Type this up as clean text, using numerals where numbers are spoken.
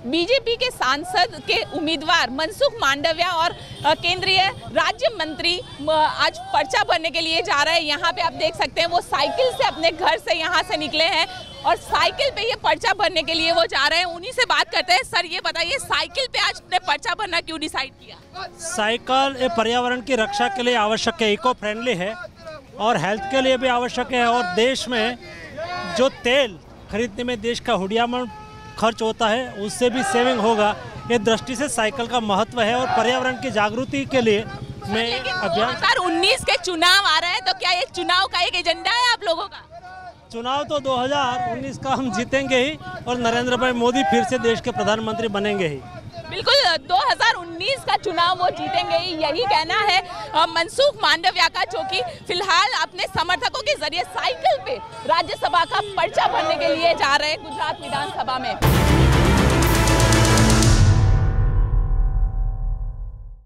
BJP के सांसद के उम्मीदवार मनसुख मांडविया और केंद्रीय राज्य मंत्री आज पर्चा भरने के लिए जा रहे हैं। यहाँ पे आप देख सकते हैं वो साइकिल से अपने घर से यहाँ से निकले हैं और साइकिल पे ये पर्चा भरने के लिए वो जा रहे हैं। उन्हीं से बात करते हैं। सर ये बताइए, साइकिल पे आज ने पर्चा भरना क्यों डिसाइड किया? साइकिल पर्यावरण की रक्षा के लिए आवश्यक है, इको फ्रेंडली है और हेल्थ के लिए भी आवश्यक है। और देश में जो तेल खरीदने में देश का हुडियामन खर्च होता है उससे भी सेविंग होगा। ये दृष्टि से साइकिल का महत्व है और पर्यावरण की जागृति के लिए मैं अभियान। 2019 के चुनाव आ रहे हैं, तो क्या ये चुनाव का एक एजेंडा है आप लोगों का? चुनाव तो 2019 का हम जीतेंगे ही और नरेंद्र भाई मोदी फिर से देश के प्रधानमंत्री बनेंगे ही। बिल्कुल, 2019 का चुनाव वो जीतेंगे ही, यही कहना है मनसुख मांडविया का, जो कि फिलहाल अपने समर्थकों के जरिए साइकिल पे राज्यसभा का पर्चा भरने के लिए जा रहे हैं गुजरात विधानसभा में।